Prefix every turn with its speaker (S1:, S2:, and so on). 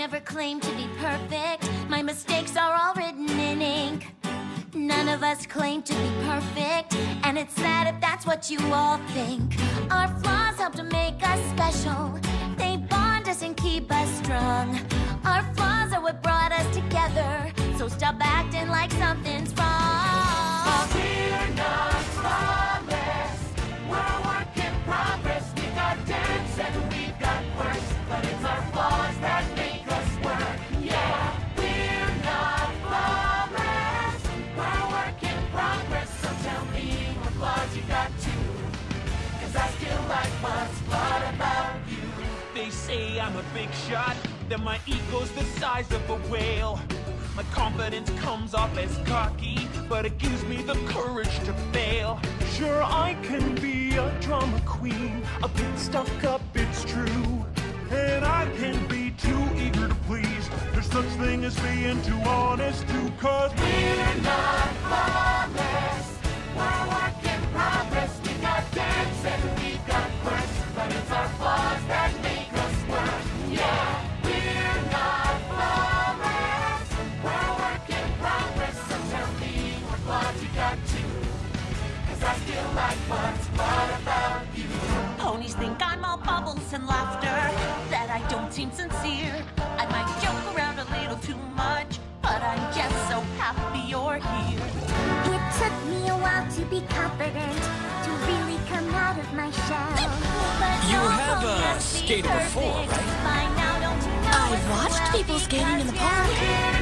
S1: never claimed to be perfect. My mistakes are all written in ink. None of us claim to be perfect, and it's sad if that's what you all think. Our flaws help to make us special. They bond us and keep us strong. Our flaws are what brought us together, so stop acting like something's wrong.
S2: We're not flawless. We're a work in progress. We got dents and we've got quirks, but it's our flaws that make us work. Yeah, we're not flawless. We're a work in progress. So tell me what flaws you got too, 'cause I still like what's flawed about you.
S3: They say I'm a big shot, that my ego's the size of a whale. My confidence comes off as cocky, but it gives me the courage to fail. Sure, I can be a drama queen, a bit stuck up, it's true. And I can be too eager to please. There's such thing as being too honest too, 'cause
S2: we're not flawless. We're a work in progress. We got dents and we've got quirks, but it's our flaws that make us work. Yeah, we're not flawless. We're a work in progress. So tell me what flaws you got too, 'cause I still like what's flawed about you.
S4: Ponies think I'm all bubbles and laughter, that I don't seem sincere. I might joke around a little too much, but I'm just so happy you're here.
S1: It took me a while to be confident, to really come out of my shell. But
S5: You
S1: no
S5: have
S1: pony has to be
S5: skated before,
S1: perfect.
S5: right?
S1: By now, don't you know
S6: I've
S1: it's
S6: watched
S1: well
S6: people skating in the park.
S1: because